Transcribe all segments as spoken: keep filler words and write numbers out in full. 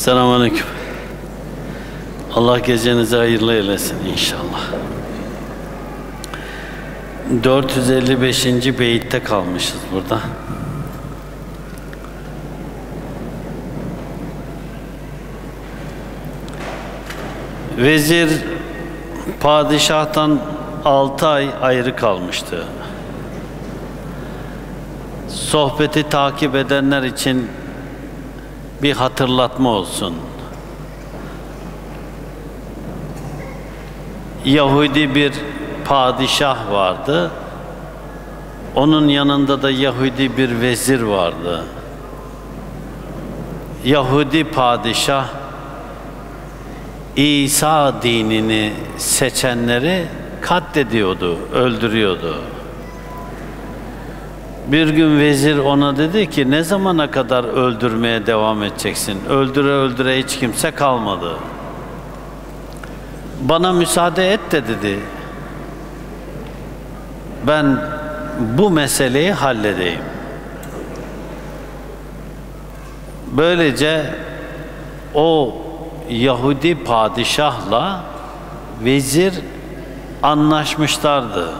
Selamünaleyküm. Allah gecenizi hayırlı eylesin inşallah. dört yüz elli beşinci beyitte kalmışız burada. Vezir padişahtan altı ay ayrı kalmıştı. Sohbeti takip edenler için bir hatırlatma olsun. Yahudi bir padişah vardı. Onun yanında da Yahudi bir vezir vardı. Yahudi padişah İsa dinini seçenleri katlediyordu, öldürüyordu. Bir gün vezir ona dedi ki, ne zamana kadar öldürmeye devam edeceksin? Öldüre öldüre hiç kimse kalmadı. Bana müsaade et de dedi. Ben bu meseleyi halledeyim. Böylece o Yahudi padişahla vezir anlaşmışlardı.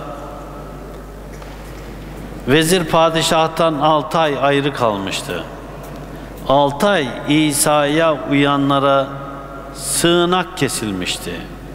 Vezir padişahtan altı ay ayrı kalmıştı. Altı ay İsa'ya uyanlara sığınak kesilmişti.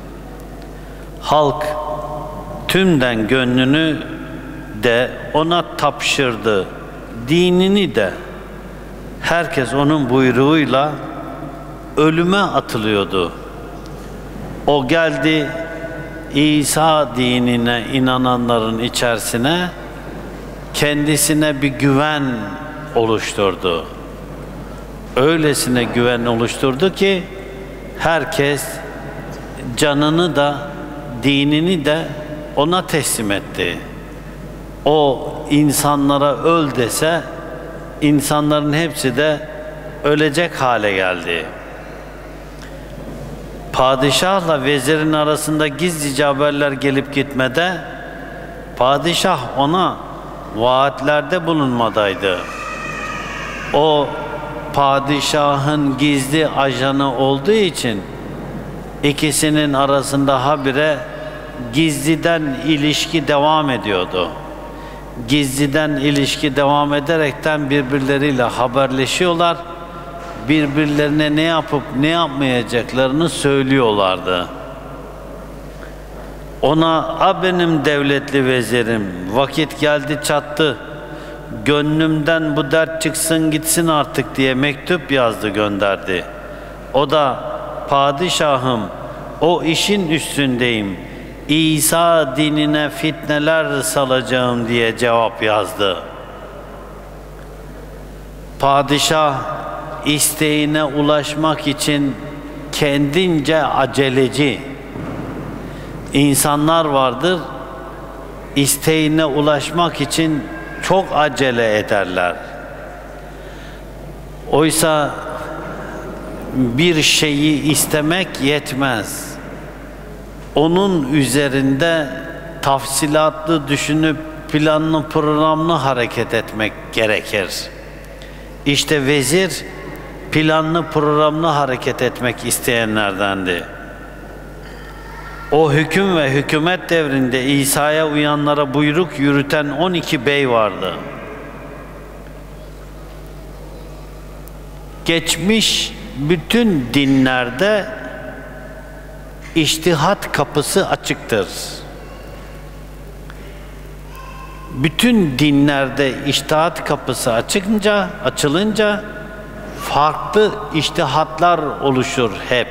Halk tümden gönlünü de ona tapşırdı, dinini de. Herkes onun buyruğuyla ölüme atılıyordu. O geldi, İsa dinine inananların içerisine kendisine bir güven oluşturdu. Öylesine güven oluşturdu ki herkes canını da dinini de ona teslim etti. O insanlara öl dese insanların hepsi de ölecek hale geldi. Padişahla vezirin arasında gizlice haberler gelip gitmede padişah ona vaatlerde bulunmadaydı. O padişahın gizli ajanı olduğu için ikisinin arasında habire gizliden ilişki devam ediyordu. Gizliden ilişki devam ederekten birbirleriyle haberleşiyorlar. Birbirlerine ne yapıp ne yapmayacaklarını söylüyorlardı. Ona, "A benim devletli vezirim, vakit geldi çattı, gönlümden bu dert çıksın gitsin artık" diye mektup yazdı, gönderdi. O da, "Padişahım, o işin üstündeyim, İsa dinine fitneler salacağım" diye cevap yazdı. Padişah isteğine ulaşmak için kendince aceleci. İnsanlar vardır, isteğine ulaşmak için çok acele ederler. Oysa bir şeyi istemek yetmez. Onun üzerinde tafsilatlı düşünüp planlı programlı hareket etmek gerekir. İşte vezir planlı programlı hareket etmek isteyenlerdendi. O hüküm ve hükümet devrinde İsa'ya uyanlara buyruk yürüten on iki bey vardı. Geçmiş bütün dinlerde içtihat kapısı açıktır. Bütün dinlerde içtihat kapısı açınca, açılınca farklı içtihatlar oluşur hep.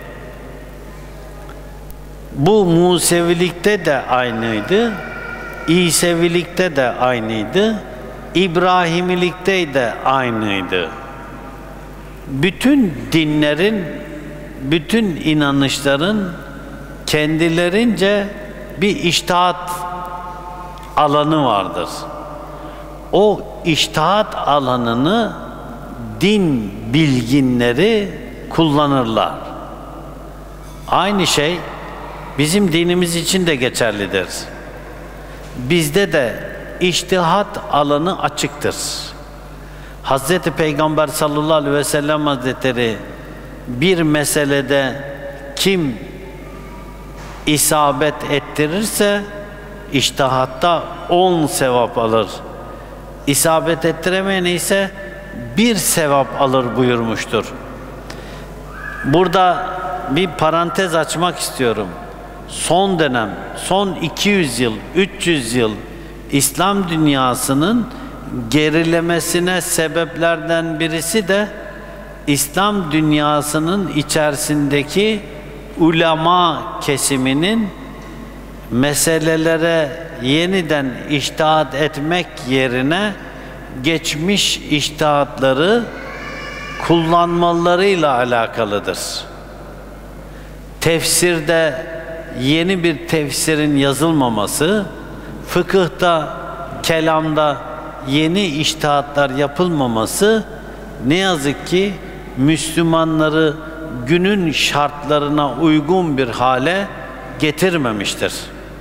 Bu Musevilikte de aynıydı, İsevilikte de aynıydı, İbrahimilikte de aynıydı. Bütün dinlerin, bütün inanışların kendilerince bir içtihat alanı vardır. O içtihat alanını din bilginleri kullanırlar. Aynı şey bizim dinimiz için de geçerlidir. Bizde de içtihat alanı açıktır. Hazreti Peygamber sallallahu aleyhi ve sellem Hazretleri bir meselede kim isabet ettirirse içtihatta on sevap alır. İsabet ettiremeyen ise bir sevap alır buyurmuştur. Burada bir parantez açmak istiyorum. Son dönem, son iki yüz yıl, üç yüz yıl İslam dünyasının gerilemesine sebeplerden birisi de İslam dünyasının içerisindeki ulema kesiminin meselelere yeniden içtihat etmek yerine geçmiş içtihatları kullanmalarıyla alakalıdır. Tefsirde yeni bir tefsirin yazılmaması, fıkıhta, kelamda yeni içtihatlar yapılmaması ne yazık ki Müslümanları günün şartlarına uygun bir hale getirmemiştir.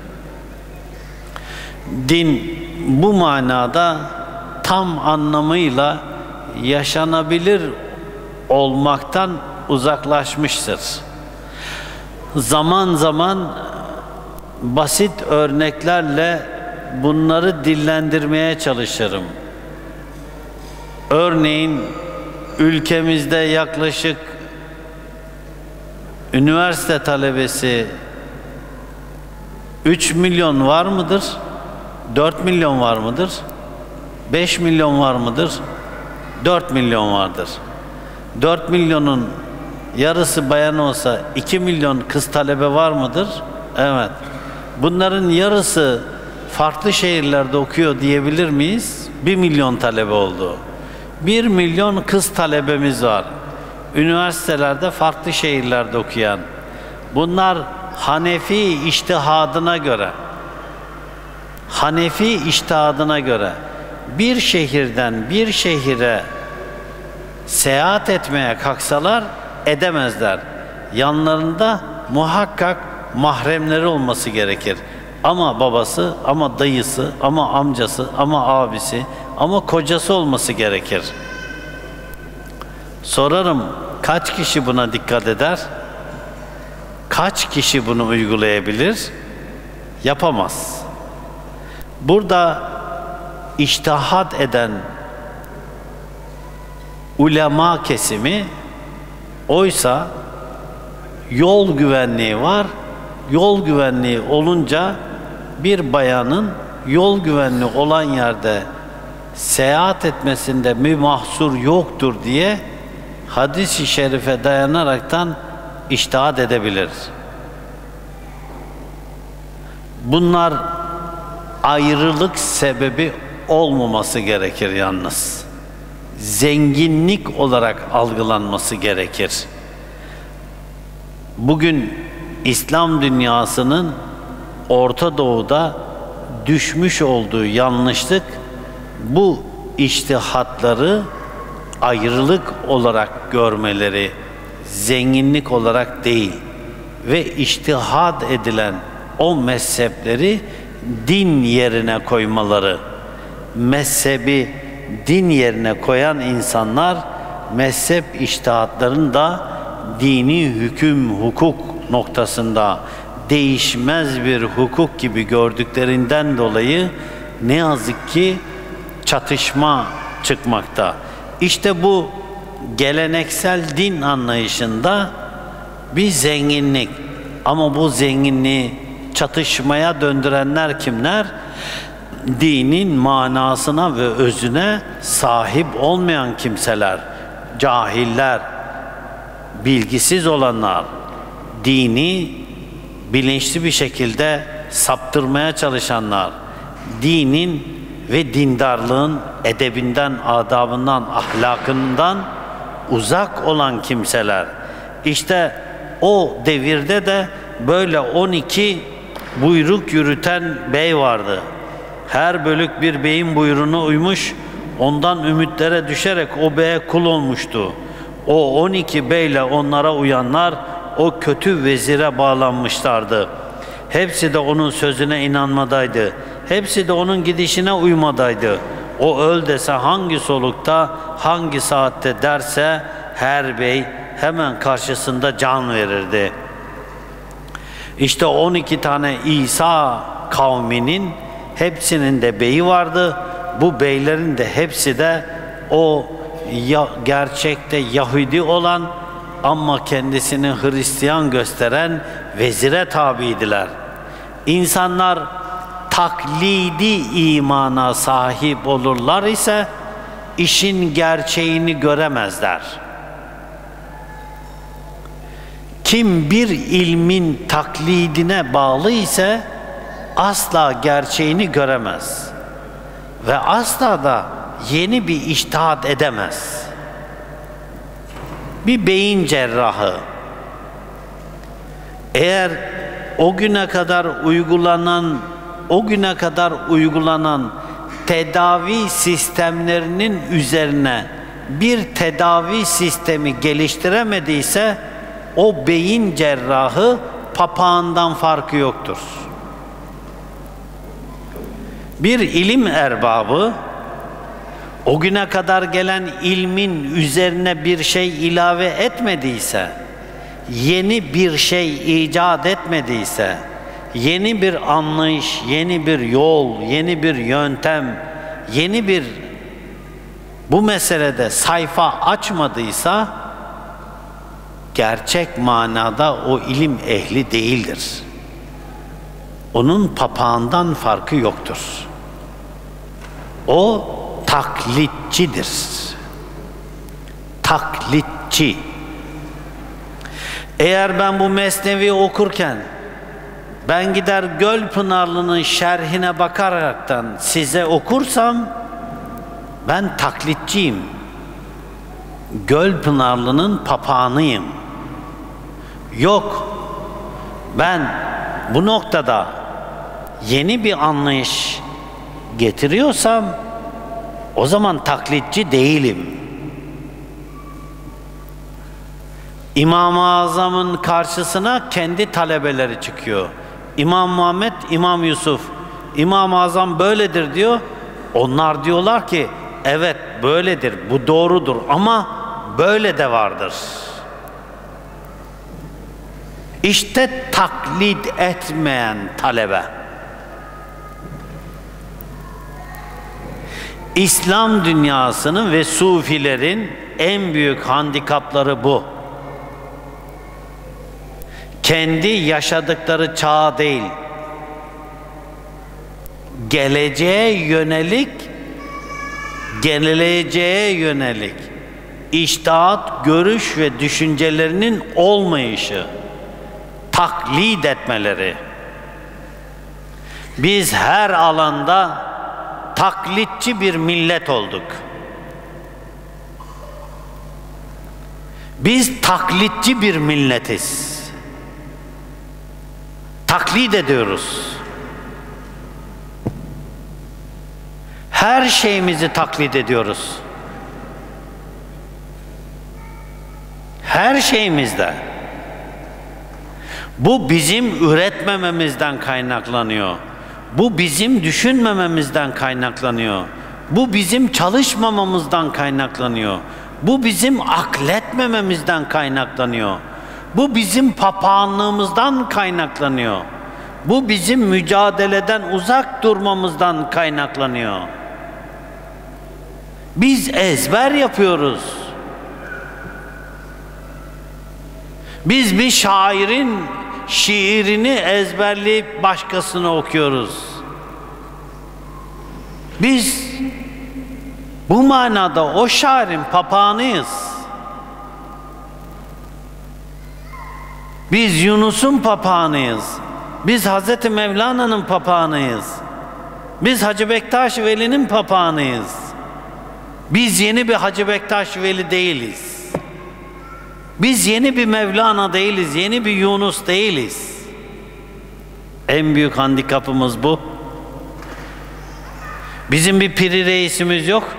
Din bu manada tam anlamıyla yaşanabilir olmaktan uzaklaşmıştır. Zaman zaman basit örneklerle bunları dillendirmeye çalışırım. Örneğin ülkemizde yaklaşık üniversite talebesi üç milyon var mıdır? dört milyon var mıdır? beş milyon var mıdır? dört milyon vardır. dört milyonun yarısı bayan olsa iki milyon kız talebe var mıdır? Evet. Bunların yarısı farklı şehirlerde okuyor diyebilir miyiz? bir milyon talebe oldu. bir milyon kız talebemiz var. Üniversitelerde farklı şehirlerde okuyan. Bunlar Hanefi içtihadına göre Hanefi içtihadına göre bir şehirden bir şehire seyahat etmeye kalksalar edemezler. Yanlarında muhakkak mahremleri olması gerekir. Ama babası, ama dayısı, ama amcası, ama abisi, ama kocası olması gerekir. Sorarım, kaç kişi buna dikkat eder? Kaç kişi bunu uygulayabilir? Yapamaz. Burada içtihat eden ulema kesimi, oysa yol güvenliği var. Yol güvenliği olunca bir bayanın yol güvenliği olan yerde seyahat etmesinde bir mahsur yoktur diye hadis-i şerife dayanaraktan içtihat edebilir. Bunlar ayrılık sebebi olmaması gerekir yalnız. Zenginlik olarak algılanması gerekir. Bugün İslam dünyasının Orta Doğu'da düşmüş olduğu yanlışlık, bu içtihatları ayrılık olarak görmeleri, zenginlik olarak değil ve içtihat edilen o mezhepleri din yerine koymaları. Mezhebi din yerine koyan insanlar mezhep içtihatlarını da dini hüküm, hukuk noktasında değişmez bir hukuk gibi gördüklerinden dolayı ne yazık ki çatışma çıkmakta. İşte bu geleneksel din anlayışında bir zenginlik, ama bu zenginliği çatışmaya döndürenler kimler? Dinin manasına ve özüne sahip olmayan kimseler, cahiller, bilgisiz olanlar, dini bilinçli bir şekilde saptırmaya çalışanlar, dinin ve dindarlığın edebinden, adabından, ahlakından uzak olan kimseler. İşte o devirde de böyle on iki buyruk yürüten bey vardı. Her bölük bir beyin buyruğuna uymuş, ondan ümitlere düşerek o beye kul olmuştu. O on iki beyle onlara uyanlar o kötü vezire bağlanmışlardı. Hepsi de onun sözüne inanmadaydı. Hepsi de onun gidişine uymadaydı. O öl dese hangi solukta, hangi saatte derse her bey, hemen karşısında can verirdi. İşte on iki tane İsa kavminin hepsinin de beyi vardı. Bu beylerin de hepsi de o ya, gerçekte Yahudi olan ama kendisini Hristiyan gösteren vezire tabiydiler. İnsanlar taklidi imana sahip olurlar ise işin gerçeğini göremezler. Kim bir ilmin taklidine bağlı ise asla gerçeğini göremez ve asla da yeni bir içtihat edemez. Bir beyin cerrahı eğer o güne kadar uygulanan o güne kadar uygulanan tedavi sistemlerinin üzerine bir tedavi sistemi geliştiremediyse o beyin cerrahı papağandan farkı yoktur. Bir ilim erbabı o güne kadar gelen ilmin üzerine bir şey ilave etmediyse, yeni bir şey icat etmediyse, yeni bir anlayış, yeni bir yol, yeni bir yöntem, yeni bir bu meselede sayfa açmadıysa gerçek manada o ilim ehli değildir. Onun papağandan farkı yoktur. O taklitçidir. Taklitçi. Eğer ben bu Mesnevi okurken ben gider Gölpınarlı'nın şerhine bakaraktan size okursam ben taklitçiyim. Gölpınarlı'nın papağanıyım. Yok, ben bu noktada yeni bir anlayış getiriyorsam o zaman taklitçi değilim. İmam-ı Azam'ın karşısına kendi talebeleri çıkıyor. İmam Muhammed, İmam Yusuf, İmam-ı Azam böyledir diyor. Onlar diyorlar ki evet böyledir, bu doğrudur ama böyle de vardır. İşte taklit etmeyen talebe. İslam dünyasının ve Sufilerin en büyük handikapları bu. Kendi yaşadıkları çağ değil, geleceğe yönelik, geleceğe yönelik içtihat, görüş ve düşüncelerinin olmayışı, taklit etmeleri. Biz her alanda taklitçi bir millet olduk. Biz taklitçi bir milletiz. Taklit ediyoruz. Her şeyimizi taklit ediyoruz. Her şeyimizde. Bu bizim üretmememizden kaynaklanıyor. Bu bizim düşünmememizden kaynaklanıyor. Bu bizim çalışmamamızdan kaynaklanıyor. Bu bizim akletmememizden kaynaklanıyor. Bu bizim papağanlığımızdan kaynaklanıyor. Bu bizim mücadeleden uzak durmamızdan kaynaklanıyor. Biz ezber yapıyoruz. Biz bir şairin şiirini ezberleyip başkasına okuyoruz. Biz bu manada o şairin papağanıyız. Biz Yunus'un papağanıyız. Biz Hazreti Mevlana'nın papağanıyız. Biz Hacı Bektaş Veli'nin papağanıyız. Biz yeni bir Hacı Bektaş Veli değiliz. Biz yeni bir Mevlana değiliz, yeni bir Yunus değiliz. En büyük handikapımız bu. Bizim bir piri reisimiz yok.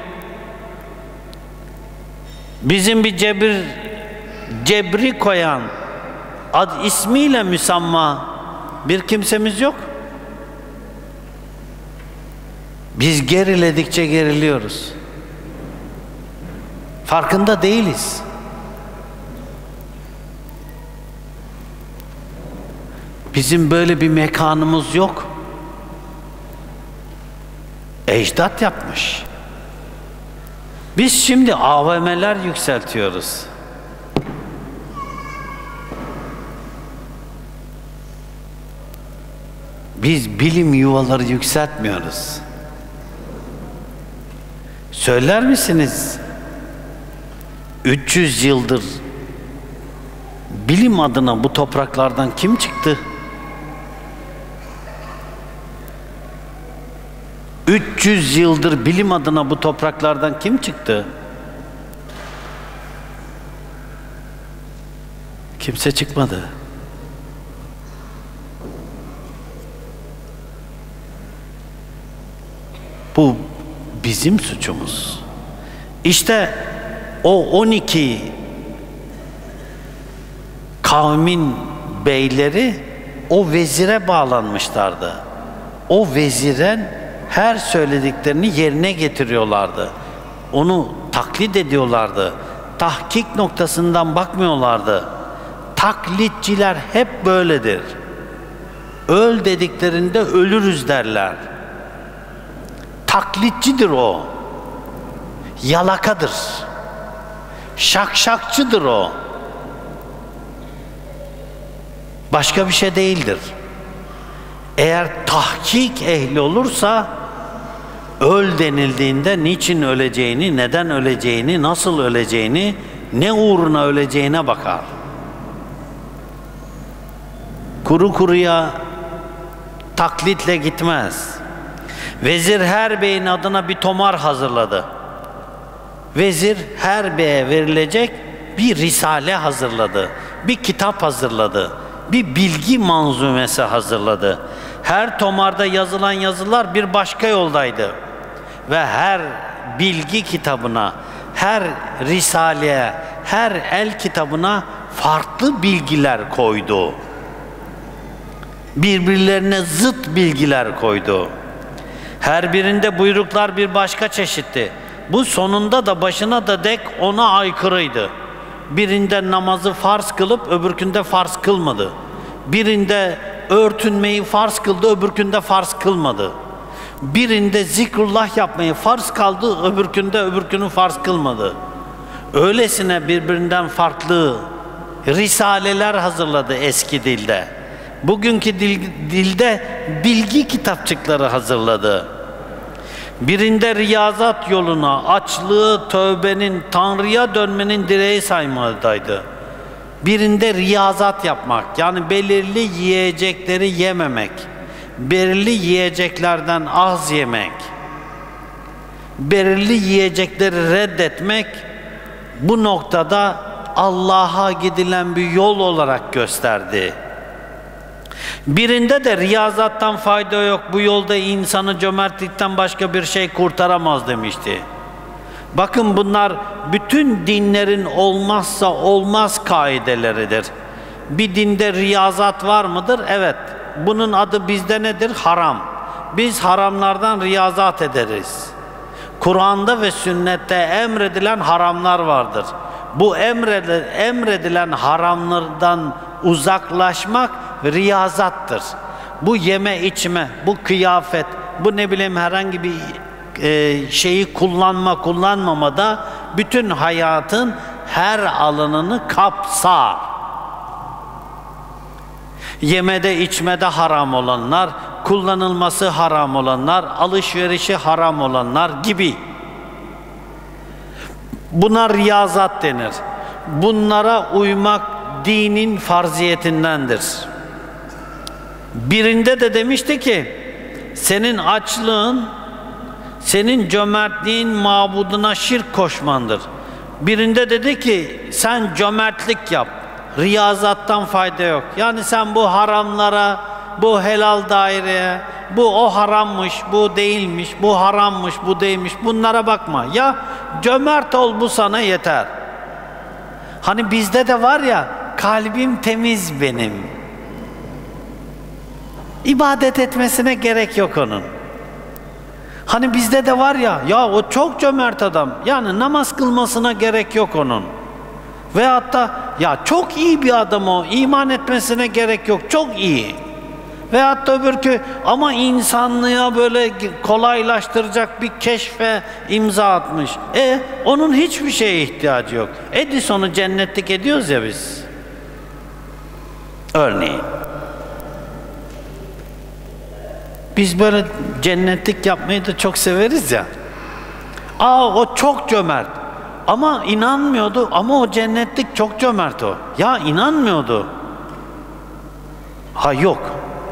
Bizim bir cebir, cebri koyan, ad ismiyle müsamma bir kimsemiz yok. Biz geriledikçe geriliyoruz. Farkında değiliz. Bizim böyle bir mekanımız yok. Ecdat yapmış. Biz şimdi A V M'ler yükseltiyoruz. Biz bilim yuvaları yükseltmiyoruz. Söyler misiniz? üç yüz yıldır bilim adına bu topraklardan kim çıktı? üç yüz yıldır bilim adına bu topraklardan kim çıktı? Kimse çıkmadı. Bu bizim suçumuz. İşte o on iki kavmin beyleri o vezire bağlanmışlardı. O veziren her söylediklerini yerine getiriyorlardı. Onu taklit ediyorlardı. Tahkik noktasından bakmıyorlardı. Taklitçiler hep böyledir. Öl dediklerinde ölürüz derler. Taklitçidir o. Yalakadır. Şakşakçıdır o. Başka bir şey değildir. Eğer tahkik ehli olursa öl denildiğinde niçin öleceğini, neden öleceğini, nasıl öleceğini, ne uğruna öleceğine bakar. Kuru kuruya taklitle gitmez. Vezir her beyin adına bir tomar hazırladı. Vezir her beye verilecek bir risale hazırladı. Bir kitap hazırladı. Bir bilgi manzumesi hazırladı. Her tomarda yazılan yazılar bir başka yoldaydı. Ve her bilgi kitabına, her risaleye, her el kitabına farklı bilgiler koydu. Birbirlerine zıt bilgiler koydu. Her birinde buyruklar bir başka çeşitti. Bu sonunda da başına da dek ona aykırıydı. Birinde namazı farz kılıp öbürkünde farz kılmadı. Birinde örtünmeyi farz kıldı, öbürkünde farz kılmadı. Birinde zikrullah yapmayı farz kaldı, öbürkünde öbürkünü farz kılmadı. Öylesine birbirinden farklı risaleler hazırladı eski dilde. Bugünkü dil, dilde bilgi kitapçıkları hazırladı. Birinde riyazat yoluna, açlığı, tövbenin, Tanrı'ya dönmenin direği saymadaydı. Birinde riyazat yapmak, yani belirli yiyecekleri yememek, belirli yiyeceklerden az yemek, belirli yiyecekleri reddetmek, bu noktada Allah'a gidilen bir yol olarak gösterdi. Birinde de riyazattan fayda yok, bu yolda insanı cömertlikten başka bir şey kurtaramaz demişti. Bakın bunlar bütün dinlerin olmazsa olmaz kaideleridir. Bir dinde riyazat var mıdır? Evet. Bunun adı bizde nedir? Haram. Biz haramlardan riyazat ederiz. Kur'an'da ve sünnette emredilen haramlar vardır. Bu emredilen haramlardan uzaklaşmak riyazattır. Bu yeme içme, bu kıyafet, bu ne bileyim herhangi bir e, şeyi kullanma kullanmama da bütün hayatın her alanını kapsar. Yemede içmede haram olanlar, kullanılması haram olanlar, alışverişi haram olanlar gibi. Buna riyazat denir. Bunlara uymak dinin farziyetindendir. Birinde de demişti ki, senin açlığın, senin cömertliğin mabuduna şirk koşmandır. Birinde dedi ki, sen cömertlik yap, riyazattan fayda yok. Yani sen bu haramlara, bu helal daireye, bu o harammış, bu değilmiş, bu harammış, bu değilmiş, bunlara bakma. Ya cömert ol, bu sana yeter. Hani bizde de var ya, kalbim temiz benim. İbadet etmesine gerek yok onun. Hani bizde de var ya, ya o çok cömert adam. Yani namaz kılmasına gerek yok onun. Veyahut da ya çok iyi bir adam o, iman etmesine gerek yok, çok iyi. Veyahut da öbürkü ama insanlığa böyle kolaylaştıracak bir keşfe imza atmış. E onun hiçbir şeye ihtiyacı yok. Edison'u cennetlik ediyoruz ya biz. Örneğin. Biz böyle cennetlik yapmayı da çok severiz ya. Aa o çok cömert. Ama inanmıyordu ama o cennetlik çok cömert o. Ya inanmıyordu. Ha yok.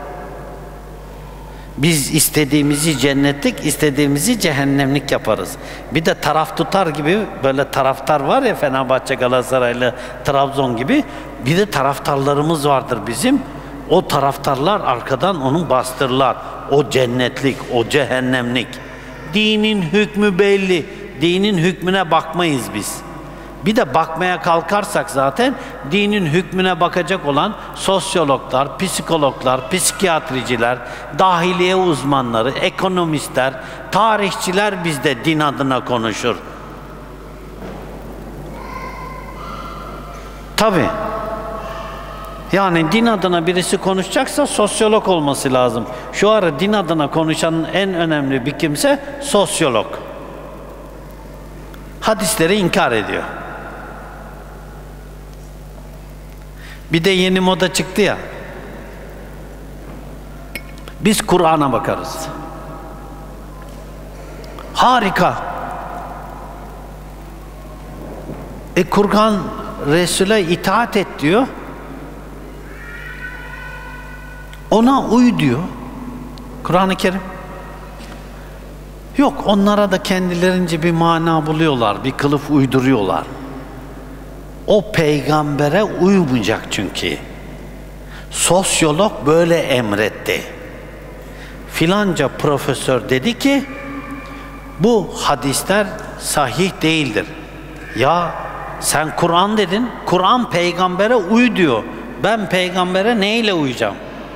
Biz istediğimizi cennetlik, istediğimizi cehennemlik yaparız. Bir de taraf tutar gibi böyle taraftar var ya, Fenerbahçe, Galatasaraylı, Trabzon gibi. Bir de taraftarlarımız vardır bizim. O taraftarlar arkadan onu bastırırlar. O cennetlik, o cehennemlik. Dinin hükmü belli. Dinin hükmüne bakmayız biz. Bir de bakmaya kalkarsak zaten dinin hükmüne bakacak olan sosyologlar, psikologlar, psikiyatriciler, dahiliye uzmanları, ekonomistler, tarihçiler bizde din adına konuşur. Tabii. Yani din adına birisi konuşacaksa sosyolog olması lazım. Şu ara din adına konuşan en önemli bir kimse sosyolog. Hadisleri inkar ediyor. Bir de yeni moda çıktı ya. Biz Kur'an'a bakarız. Harika. E Kur'an Resul'e itaat et diyor. Ona uy diyor. Kur'an-ı Kerim. Yok, onlara da kendilerince bir mana buluyorlar, bir kılıf uyduruyorlar. O peygambere uymayacak çünkü. Sosyolog böyle emretti. Filanca profesör dedi ki, bu hadisler sahih değildir. Ya sen Kur'an dedin, Kur'an peygambere uy diyor. Ben peygambere neyle uyacağım?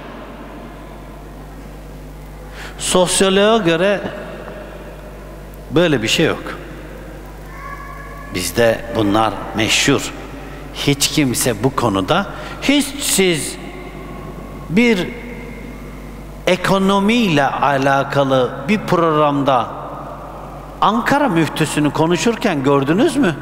Sosyoloğa göre böyle bir şey yok. Bizde bunlar meşhur. Hiç kimse bu konuda, hiç siz bir ekonomiyle alakalı bir programda Ankara müftüsünü konuşurken gördünüz mü?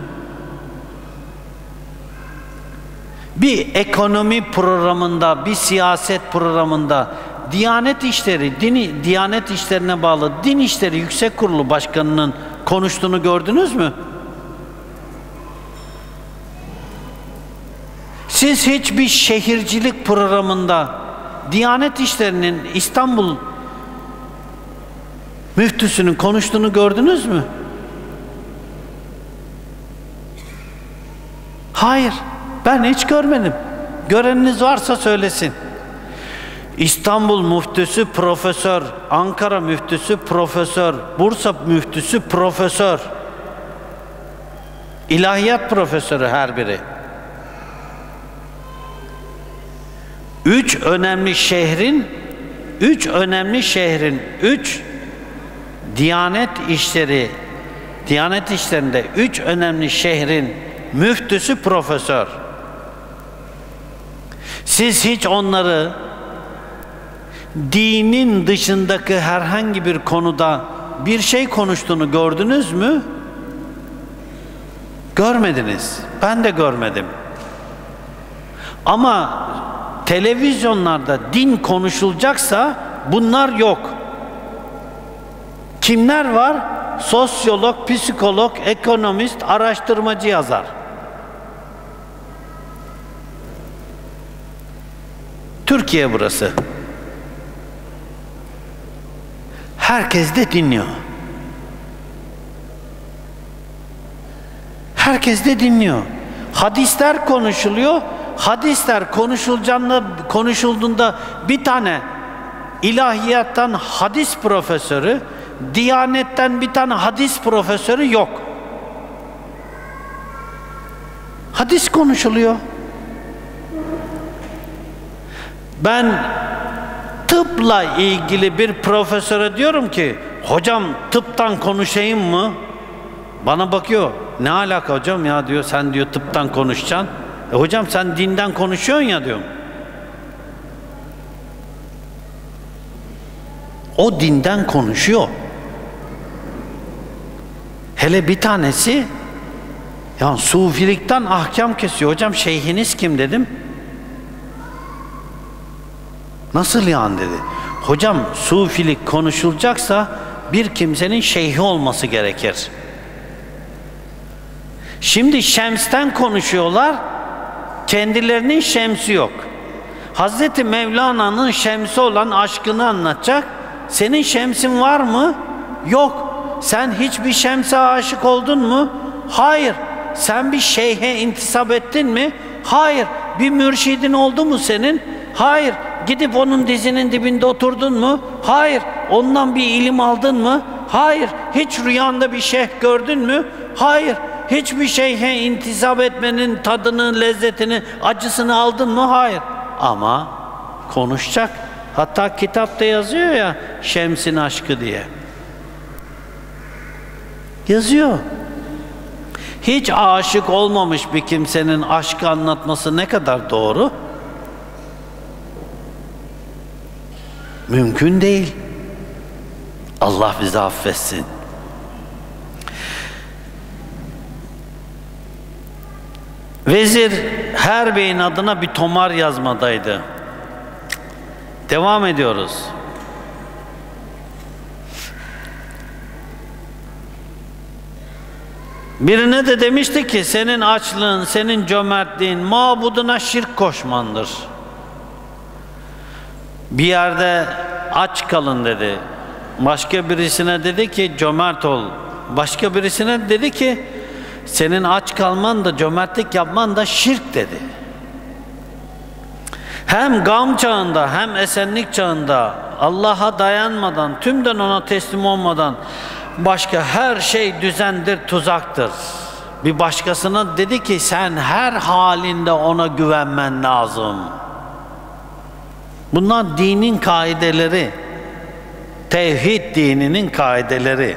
Bir ekonomi programında, bir siyaset programında Diyanet İşleri, dini, Diyanet İşlerine bağlı Din İşleri Yüksek Kurulu Başkanı'nın konuştuğunu gördünüz mü? Siz hiçbir şehircilik programında Diyanet İşleri'nin İstanbul müftüsünün konuştuğunu gördünüz mü? Hayır, ben hiç görmedim. Göreniniz varsa söylesin. İstanbul müftüsü profesör, Ankara müftüsü profesör, Bursa müftüsü profesör, ilahiyat profesörü her biri. Üç önemli şehrin, üç önemli şehrin, üç Diyanet işleri, Diyanet işlerinde üç önemli şehrin müftüsü profesör. Siz hiç onları dinin dışındaki herhangi bir konuda bir şey konuştuğunu gördünüz mü? Görmediniz. Ben de görmedim. Ama televizyonlarda din konuşulacaksa bunlar yok. Kimler var? Sosyolog, psikolog, ekonomist, araştırmacı yazar. Türkiye burası. Herkes de dinliyor. Herkes de dinliyor. Hadisler konuşuluyor. Hadisler konuşulacağında, konuşulduğunda bir tane ilahiyattan hadis profesörü, Diyanetten bir tane hadis profesörü yok. Hadis konuşuluyor. Ben tıpla ilgili bir profesöre diyorum ki, hocam tıptan konuşayım mı? Bana bakıyor. Ne alaka hocam ya diyor, sen diyor tıptan konuşacaksın. E hocam sen dinden konuşuyorsun ya diyorum. O dinden konuşuyor. Hele bir tanesi yani sufilikten ahkam kesiyor. Hocam şeyhiniz kim dedim. Nasıl yani dedi. Hocam sufilik konuşulacaksa bir kimsenin şeyhi olması gerekir. Şimdi Şems'ten konuşuyorlar. Kendilerinin şemsi yok. Hazreti Mevlana'nın şemsi olan aşkını anlatacak. Senin şemsin var mı? Yok. Sen hiçbir şemse aşık oldun mu? Hayır. Sen bir şeyhe intisap ettin mi? Hayır. Bir mürşidin oldu mu senin? Hayır. Gidip onun dizinin dibinde oturdun mu? Hayır. Ondan bir ilim aldın mı? Hayır. Hiç rüyanda bir şeyh gördün mü? Hayır. Hiçbir şeyhe intisap etmenin tadını, lezzetini, acısını aldın mı? Hayır. Ama konuşacak. Hatta kitapta yazıyor ya Şems'in aşkı diye. Yazıyor. Hiç aşık olmamış bir kimsenin aşkı anlatması ne kadar doğru? Mümkün değil. Allah bizi affetsin. Vezir her beyin adına bir tomar yazmadaydı. Devam ediyoruz. Birine de demişti ki senin açlığın, senin cömertliğin mabuduna şirk koşmandır. Bir yerde aç kalın dedi. Başka birisine dedi ki cömert ol. Başka birisine dedi ki senin aç kalman da cömertlik yapman da şirk dedi. Hem gam çağında hem esenlik çağında Allah'a dayanmadan, tümden ona teslim olmadan başka her şey düzendir, tuzaktır. Bir başkasına dedi ki sen her halinde ona güvenmen lazım. Bunlar dinin kaideleri. Tevhid dininin kaideleri.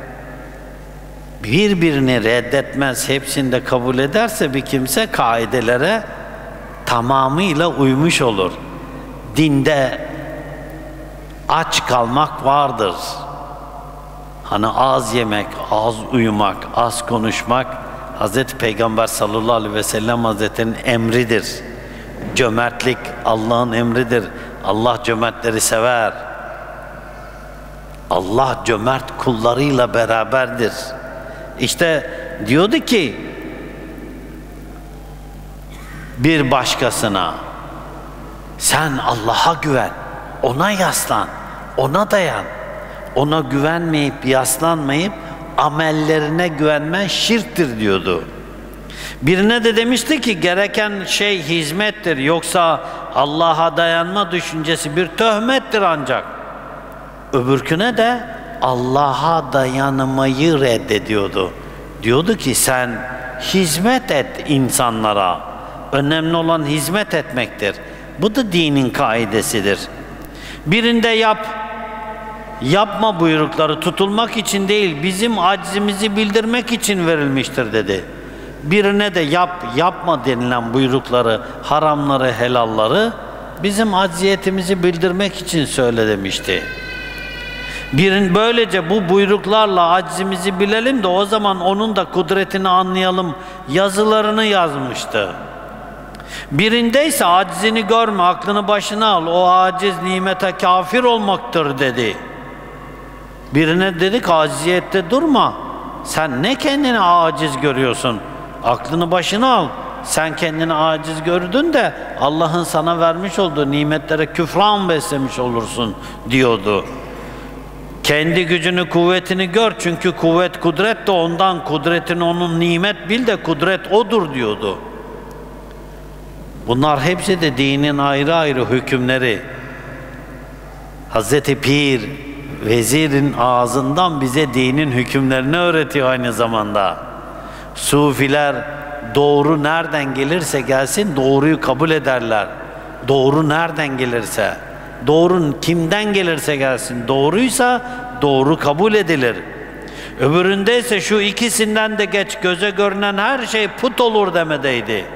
Birbirini reddetmez, hepsini de kabul ederse bir kimse kaidelere tamamıyla uymuş olur. Dinde aç kalmak vardır. Hani az yemek, az uyumak, az konuşmak Hazreti Peygamber sallallahu aleyhi ve sellem Hazretleri'nin emridir. Cömertlik Allah'ın emridir. Allah cömertleri sever. Allah cömert kullarıyla beraberdir. İşte diyordu ki bir başkasına sen Allah'a güven, ona yaslan, ona dayan. Ona güvenmeyip yaslanmayıp amellerine güvenmen şirktir diyordu. Birine de demişti ki gereken şey hizmettir, yoksa Allah'a dayanma düşüncesi bir töhmettir ancak. Öbürküne de Allah'a dayanmayı reddediyordu. Diyordu ki sen hizmet et insanlara. Önemli olan hizmet etmektir. Bu da dinin kaidesidir. Birinde yap, yapma buyrukları tutulmak için değil, bizim aczimizi bildirmek için verilmiştir dedi. Birine de yap, yapma denilen buyrukları, haramları, helalları bizim acziyetimizi bildirmek için söyle demişti. Birin böylece bu buyruklarla aczimizi bilelim de o zaman onun da kudretini anlayalım yazılarını yazmıştı. Birindeyse aczini görme, aklını başına al, o aciz nimete kafir olmaktır dedi. Birine dedik acziyette durma, sen ne kendini aciz görüyorsun, aklını başına al, sen kendini aciz gördün de Allah'ın sana vermiş olduğu nimetlere küfran beslemiş olursun diyordu. Kendi gücünü, kuvvetini gör, çünkü kuvvet kudret de ondan, kudretini onun nimet bil de kudret odur diyordu. Bunlar hepsi de dinin ayrı ayrı hükümleri. Hazreti Pir, vezirin ağzından bize dinin hükümlerini öğretiyor aynı zamanda. Sufiler doğru nereden gelirse gelsin doğruyu kabul ederler. Doğru nereden gelirse, doğru kimden gelirse gelsin, doğruysa doğru kabul edilir. Öbüründe ise şu ikisinden de geç, göze görünen her şey put olur demedeydi.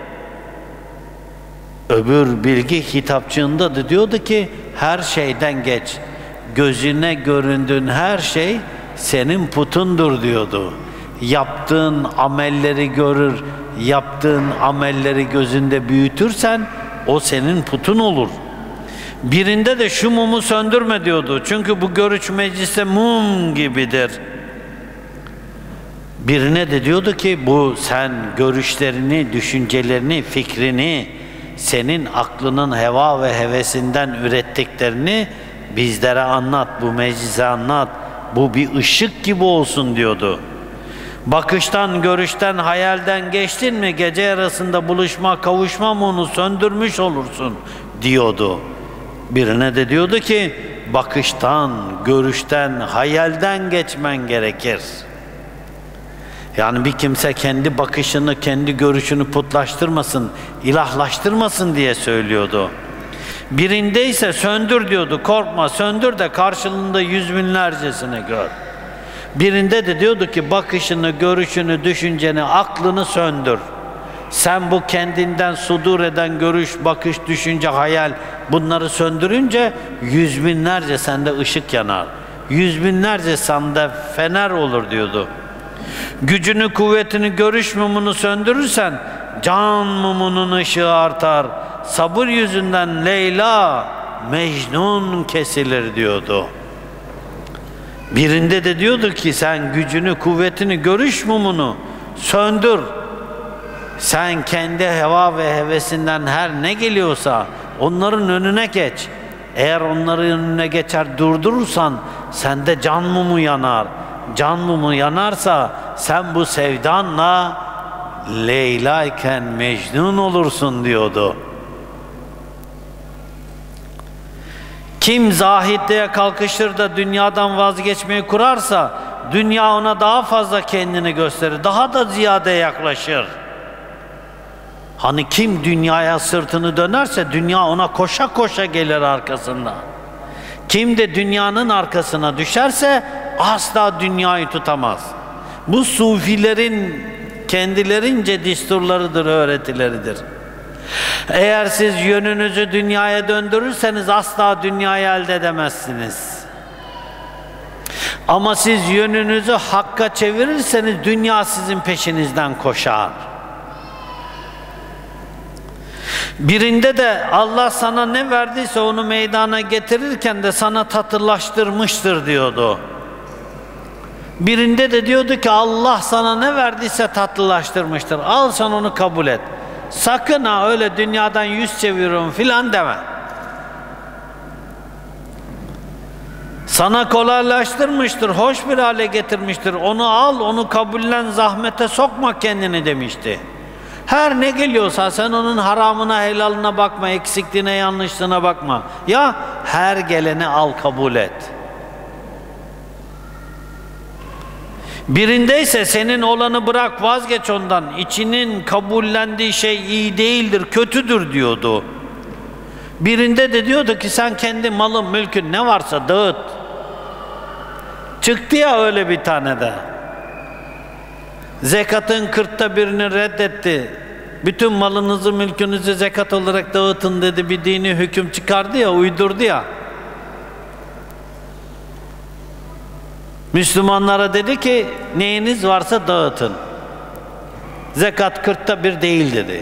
Öbür bilgi kitapçığında da diyordu ki her şeyden geç, gözüne göründüğün her şey senin putundur diyordu. Yaptığın amelleri görür, yaptığın amelleri gözünde büyütürsen o senin putun olur. Birinde de şu mumu söndürme diyordu. Çünkü bu görüş mecliste mum gibidir. Birine de diyordu ki bu sen görüşlerini, düşüncelerini, fikrini, senin aklının heva ve hevesinden ürettiklerini bizlere anlat, bu meclise anlat. Bu bir ışık gibi olsun diyordu. Bakıştan, görüşten, hayalden geçtin mi gece yarısında buluşma, kavuşma mumunu söndürmüş olursun diyordu. Birine de diyordu ki bakıştan, görüşten, hayalden geçmen gerekir. Yani bir kimse kendi bakışını, kendi görüşünü putlaştırmasın, ilahlaştırmasın diye söylüyordu. Birinde ise söndür diyordu, korkma söndür de karşılığında yüz binlercesini gör. Birinde de diyordu ki bakışını, görüşünü, düşünceni, aklını söndür. Sen bu kendinden sudur eden görüş, bakış, düşünce, hayal bunları söndürünce yüz binlerce sende ışık yanar. Yüz binlerce sende fener olur diyordu. Gücünü, kuvvetini, görüş mumunu söndürürsen can mumunun ışığı artar. Sabır yüzünden Leyla, Mecnun kesilir diyordu. Birinde de diyordu ki sen gücünü, kuvvetini, görüş mumunu söndür. Sen kendi heva ve hevesinden her ne geliyorsa onların önüne geç. Eğer onların önüne geçer durdurursan sende can mumu yanar. Can mumu yanarsa sen bu sevdanla Leyla iken Mecnun olursun diyordu. Kim zahitliğe kalkışır da dünyadan vazgeçmeyi kurarsa dünya ona daha fazla kendini gösterir, daha da ziyade yaklaşır. Hani kim dünyaya sırtını dönerse dünya ona koşa koşa gelir arkasında. Kim de dünyanın arkasına düşerse asla dünyayı tutamaz. Bu sufilerin kendilerince disturlarıdır, öğretileridir. Eğer siz yönünüzü dünyaya döndürürseniz asla dünyayı elde edemezsiniz. Ama siz yönünüzü hakka çevirirseniz dünya sizin peşinizden koşar. Birinde de Allah sana ne verdiyse onu meydana getirirken de sana tatlılaştırmıştır diyordu. Birinde de diyordu ki Allah sana ne verdiyse tatlılaştırmıştır. Al sen onu kabul et. Sakın ha öyle dünyadan yüz çeviriyorum filan deme. Sana kolaylaştırmıştır, hoş bir hale getirmiştir. Onu al, onu kabullen, zahmete sokma kendini demişti. Her ne geliyorsa sen onun haramına, helalına bakma, eksikliğine, yanlışlığına bakma. Ya her geleni al, kabul et. Birindeyse senin olanı bırak, vazgeç ondan. İçinin kabullendiği şey iyi değildir, kötüdür diyordu. Birinde de diyordu ki sen kendi malın, mülkün ne varsa dağıt. Çıktı ya öyle bir tane de. Zekatın kırkta birini reddetti. Bütün malınızı, mülkünüzü zekat olarak dağıtın dedi, bir dini hüküm çıkardı ya, uydurdu ya. Müslümanlara dedi ki neyiniz varsa dağıtın. Zekat kırkta bir değil dedi.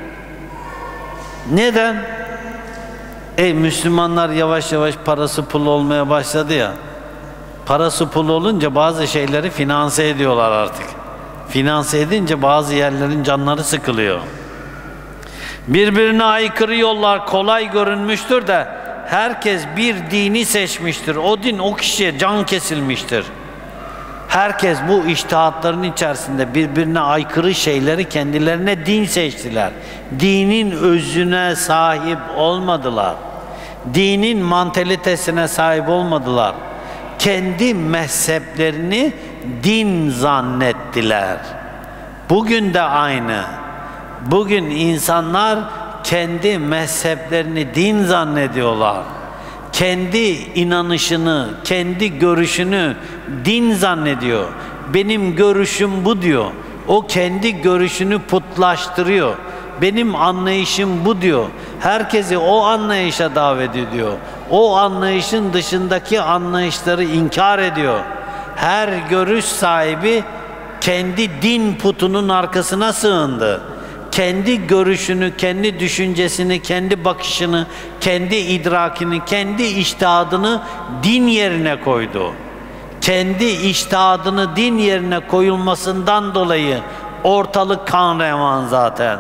Neden? Ey Müslümanlar yavaş yavaş parası pul olmaya başladı ya. Parası pul olunca bazı şeyleri finanse ediyorlar artık. Finanse edince bazı yerlerin canları sıkılıyor. Birbirine aykırı yollar kolay görünmüştür de herkes bir dini seçmiştir. O din o kişiye can kesilmiştir. Herkes bu içtihatların içerisinde birbirine aykırı şeyleri kendilerine din seçtiler. Dinin özüne sahip olmadılar. Dinin mantalitesine sahip olmadılar. Kendi mezheplerini din zannettiler. Bugün de aynı. Bugün insanlar kendi mezheplerini din zannediyorlar. Kendi inanışını, kendi görüşünü din zannediyor. Benim görüşüm bu diyor. O kendi görüşünü putlaştırıyor. Benim anlayışım bu diyor. Herkesi o anlayışa davet ediyor. O anlayışın dışındaki anlayışları inkar ediyor. Her görüş sahibi kendi din putunun arkasına sığındı. Kendi görüşünü, kendi düşüncesini, kendi bakışını, kendi idrakini, kendi içtihadını din yerine koydu. Kendi içtihadını din yerine koyulmasından dolayı ortalık kan revan zaten.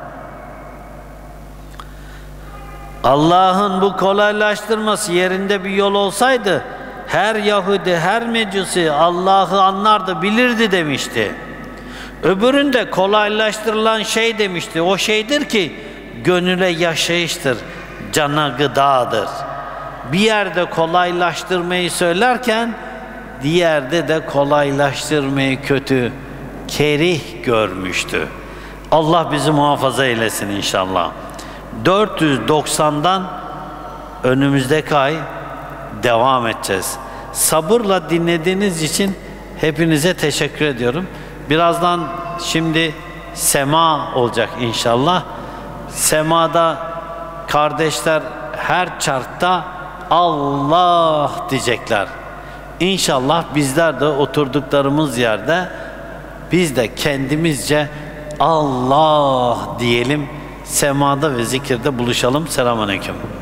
Allah'ın bu kolaylaştırması yerinde bir yol olsaydı her Yahudi, her Mecusi Allah'ı anlardı, bilirdi demişti. Öbüründe kolaylaştırılan şey demişti. O şeydir ki gönüle yaşayıştır, cana gıdadır. Bir yerde kolaylaştırmayı söylerken diğerde de kolaylaştırmayı kötü, kerih görmüştü. Allah bizi muhafaza eylesin inşallah. dört yüz doksandan önümüzdeki ay devam edeceğiz. Sabırla dinlediğiniz için hepinize teşekkür ediyorum. Birazdan şimdi sema olacak inşallah. Semada kardeşler her çarkta Allah diyecekler. İnşallah bizler de oturduklarımız yerde biz de kendimizce Allah diyelim. Semada ve zikirde buluşalım. Selamünaleyküm.